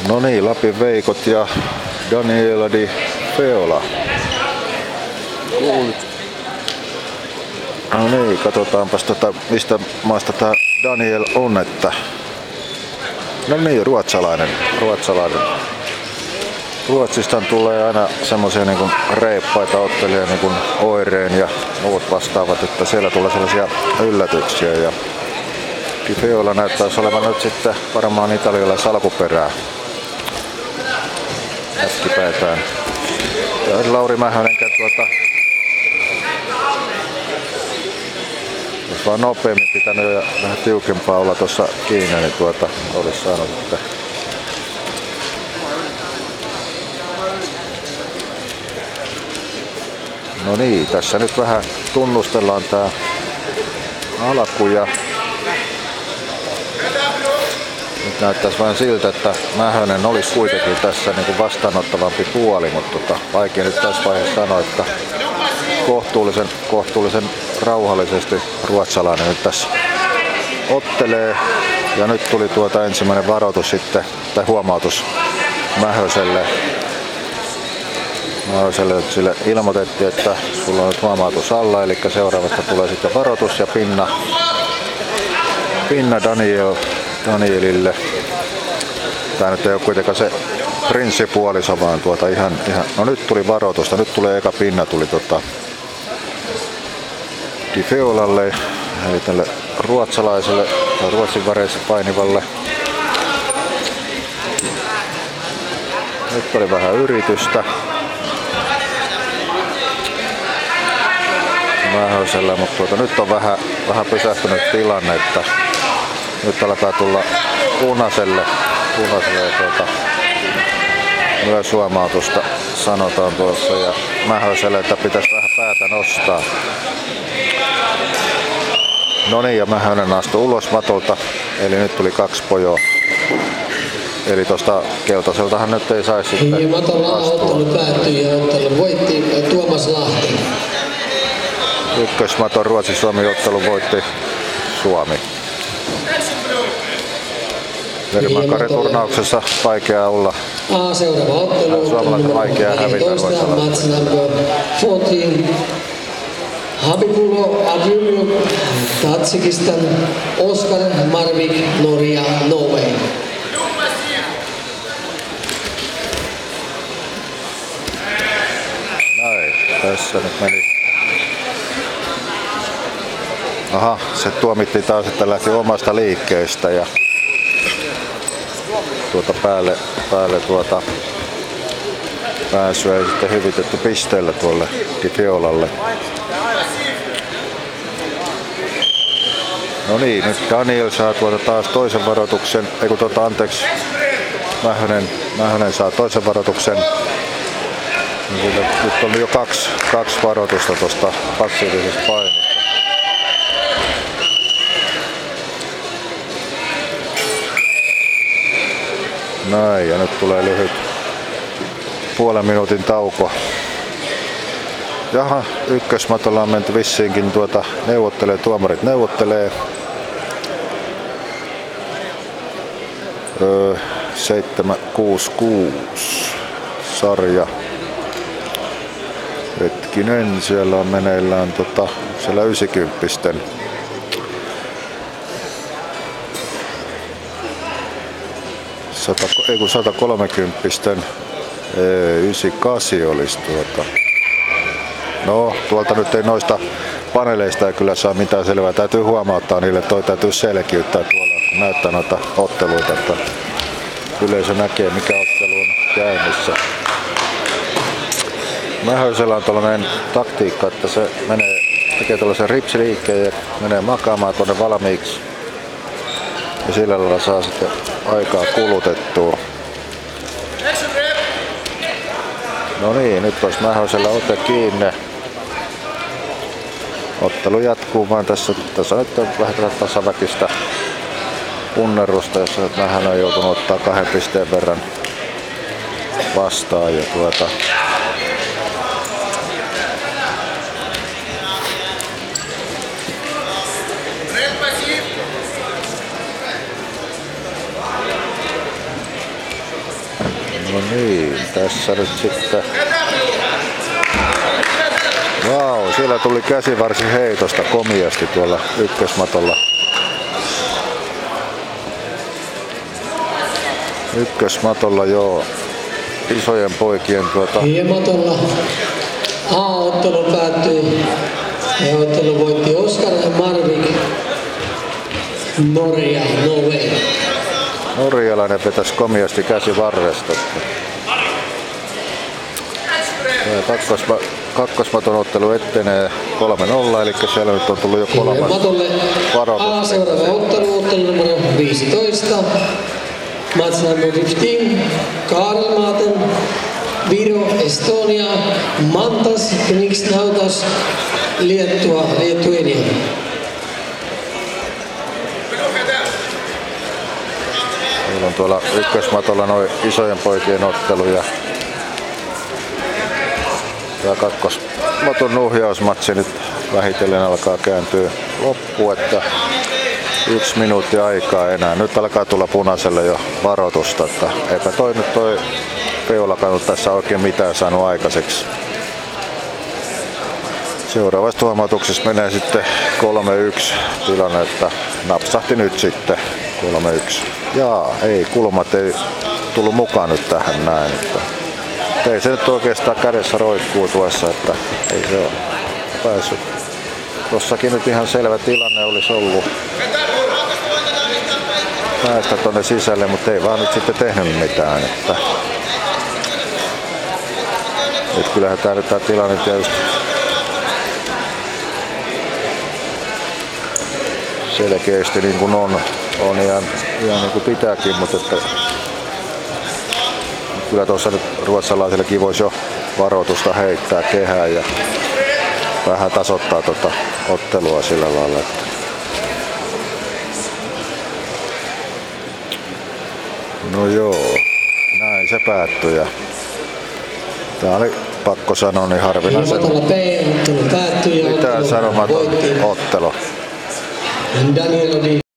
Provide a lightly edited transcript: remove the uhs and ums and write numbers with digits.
No niin, Lapin Veikot ja Daniela Di Feola. No niin, katsotaanpas mistä maasta tää Daniel on, että... No niin, ruotsalainen. Ruotsista tulee aina semmosia niin kuin reippaita ottelijia niin kuin Oireen ja muut vastaavat, että siellä tulee sellaisia yllätyksiä. Ja Di Feola näyttäisi olevan nyt sitten varmaan italialaisen alkuperää äskipäätään. Ja Lauri Mähönenkään jos vaan nopeammin pitänyt ja vähän tiukempaa olla tuossa kiinni, niin olisi saanut, että no niin, tässä nyt vähän tunnustellaan tää alku ja nyt näyttäisi vain siltä, että Mähönen olisi kuitenkin tässä niin kuin vastaanottavampi puoli, mutta vaikea nyt tässä vaiheessa sanoa, että kohtuullisen rauhallisesti ruotsalainen nyt tässä ottelee. Ja nyt tuli ensimmäinen varoitus sitten, tai huomautus Mähöselle. Sille ilmoitettiin, että sulla on nyt huomautus alla, eli seuraavasta tulee sitten varoitus ja pinna Danielille. Tää nyt ei ole kuitenkaan se prinssipuoliso, vaan ihan... No nyt tuli varoitusta, nyt tulee eka pinna tuli Di Feolalle, eli tälle ruotsalaiselle tai Ruotsin väreissä painivalle. Nyt oli vähän yritystä Mähösellä, mutta nyt on vähän pysähtynyt tilanne, että nyt alkaa tulla punaiselle myös huomautusta sanotaan tuossa ja Mähöselle, että pitäisi vähän päätä nostaa. No niin, ja Mähönen astui ulos matolta, eli nyt tuli 2 pojoa. Eli tosta keltaiseltahan nyt ei saisi sitten ja matolla ottelu päättyi ja ottelu voitti Tuomas Lahti. Ykkösmaton Ruotsi-Suomi ottelu voitti Suomi. Verimakare-turnauksessa vaikeaa olla. Seuraava ottelu. Suomalaisen vaikeaa hävitä. Match number 14. Habibulo Adjumlu, Tatsikistan, Oskar Marvik, Norja, Norway. Näin, tässä nyt meni. Aha, se tuomittiin taas, että lähti omasta liikkeestä ja päälle pääsyä ei sitten hyvitetty pisteellä tuolle Di Feolalle. No niin, nyt Daniel saa taas toisen varoituksen, anteeksi, Mähönen saa toisen varoituksen. Nyt on jo kaksi varoitusta tuosta passiivisesta painosta. Näin, ja nyt tulee lyhyt puolen minuutin tauko. Jaha, ykkösmatolla on menty vissiinkin tuomarit neuvottelee. 766 sarja. Hetkinen, siellä on meneillään siellä 90-pisten. Ei kun 130-pisten 98 olisi No, tuolta nyt ei noista paneeleista ei kyllä saa mitään selvää. Täytyy huomauttaa niille, täytyy selkiyttää tuolla, kun näyttää noita otteluita, että yleisö näkee mikä ottelu on käynnissä. Mähöisellä on tällainen taktiikka, että se tekee tällaisen ripsiliikkeen ja menee makaamaan tuonne valmiiksi. Ja sillä lailla saa sitten aikaa kulutettua. No niin, nyt olisi Mähöisellä ote kiinni. Ottelu jatkuu vaan tässä on nyt vähän tasaväkistä punnerusta, jossa Mähönen on joutunut ottaa 2 pisteen verran vastaan. Ja No niin, tässä nyt sitten. Vau, siellä tuli käsivarsi heitosta komiasti tuolla ykkösmatolla. Ykkösmatolla joo. Isojen poikien Ja matolla A-ottelu päättyi. Ja ottelu voitti Oskar Marvik. Norja, Norway. norjalainen vetäisi komiasti käsivarresta. Kakkosmaton ottelu etenee 3-0, eli siellä nyt on tullut jo kolmas Matolle varoitus. A seuraava ottelu, ottelu numero 15. Match number 15. Karlmaten, Viro, Estonia, Mantas, Kniksnautas, Liettua, Lietuania. Meillä on tuolla ykkösmatolla noin isojen poikien otteluja. Tämä kakkosmaton nuhjausmatsi nyt vähitellen alkaa kääntyä loppuun, että 1 minuutti aikaa enää. Nyt alkaa tulla punaiselle jo varoitusta, että eipä toi Peulakaan tässä oikein mitään saanut aikaiseksi. Seuraavassa huomautuksessa menee sitten 3-1 tilanne, että napsahti nyt sitten 3-1. Jaa, ei, kulmat ei tullut mukaan nyt tähän näin. Että ei se nyt oikeastaan kädessä roikkuu tuossa, että ei se ole päässyt. Tossakin nyt ihan selvä tilanne olisi ollut päästä tonne sisälle, mutta ei vaan nyt sitten tehnyt mitään. Että kyllähän tämä tilanne tietysti selkeästi niin kuin on ihan niin kuin pitääkin, mutta että kyllä tuossa nyt ruotsalaisillekin voisi jo varoitusta heittää kehään ja vähän tasoittaa tuota ottelua sillä lailla. Että no joo, näin se päättyi. Ja tää oli pakko sanoa niin harvinaisen B-ottelu päättyi ja mitään sanomaton ottelu. Daniel